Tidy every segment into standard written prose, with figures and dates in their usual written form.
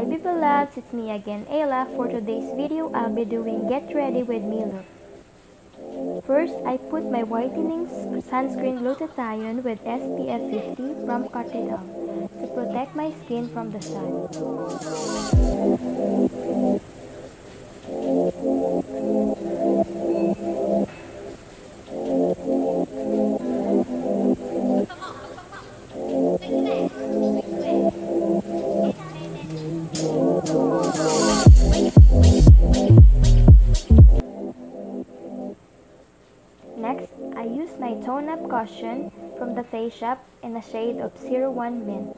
Hi people loves, it's me again Ayla. For today's video, I'll be doing Get Ready With Me look. First, I put my whitening sunscreen glutathione with SPF 50 from Cotidal to protect my skin from the sun. Next, I use my Tone Up Cushion from the Face Shop in the shade of 01 Mint.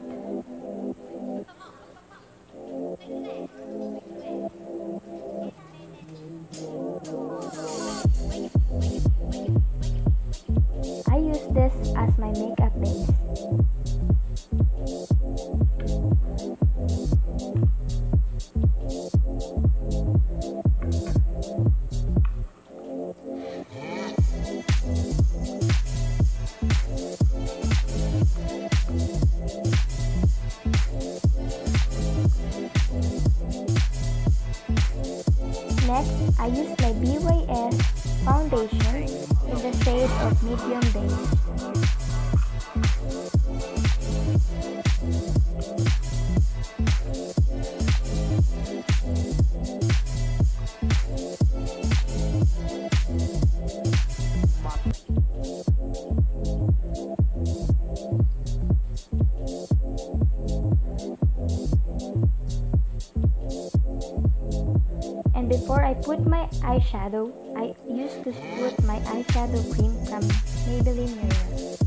I use this as my makeup base. Next, I use my BYS foundation in the shade of medium beige. And before I put my eyeshadow, I used to put my eyeshadow cream from Maybelline Mirror.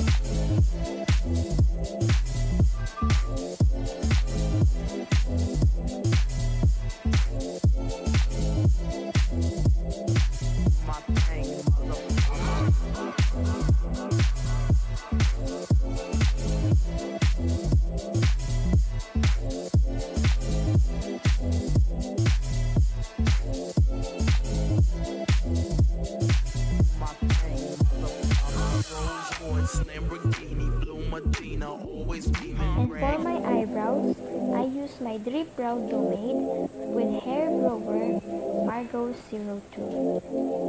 And for my eyebrows, I use my Drip Brow Pomade with Hair Grower Margot 02.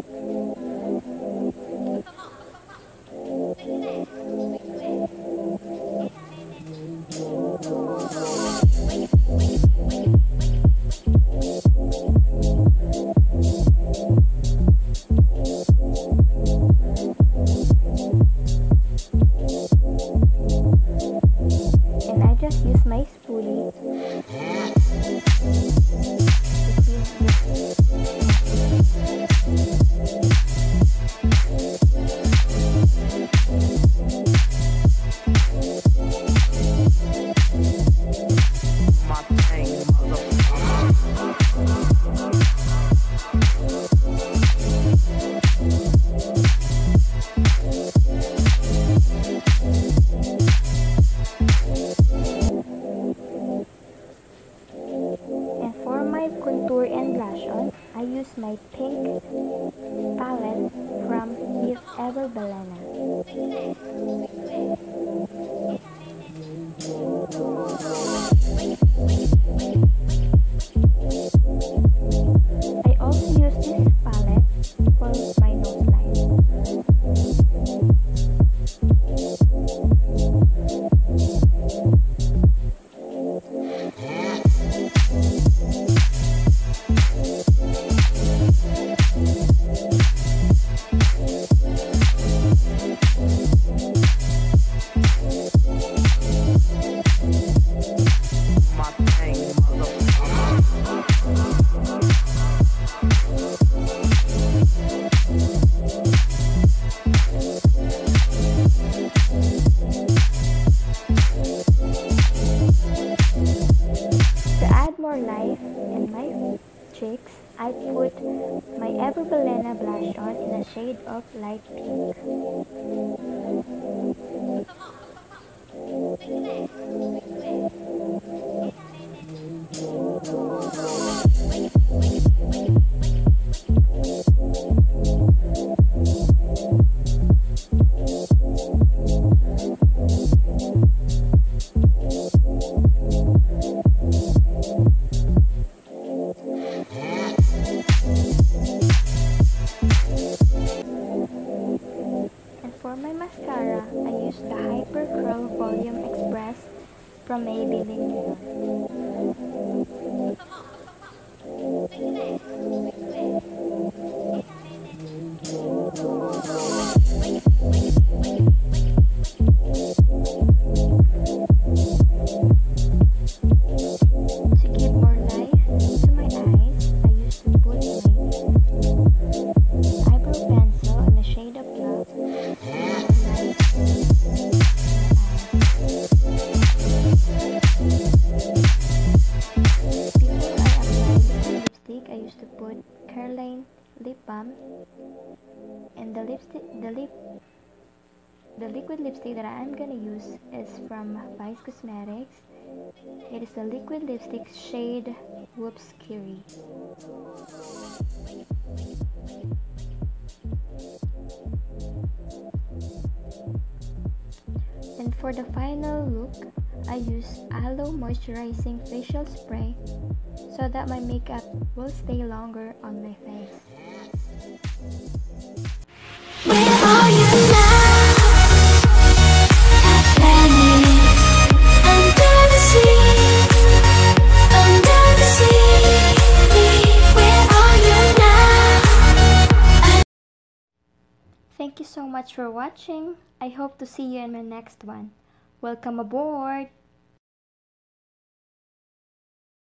And I just use my spoolie contour and blush on, I use my pink palette from If Ever Belena. I also use this palette for my nose line. More life in my cheeks, I put my Ever Belena blush on in a shade of light pink. give more life to my eyes, I used to put my eyebrow pencil in the shade of black. Before I applied lipstick, I used to put Careline lip balm, and the liquid lipstick that I'm gonna use is from Vice Cosmetics. It is the liquid lipstick shade Whoops Kiri. And for the final look, I use Aloe Moisturizing Facial Spray so that my makeup will stay longer on my face. Where are you now? Under the sea. Where are you now? Thank you so much for watching. I hope to see you in my next one. Welcome aboard!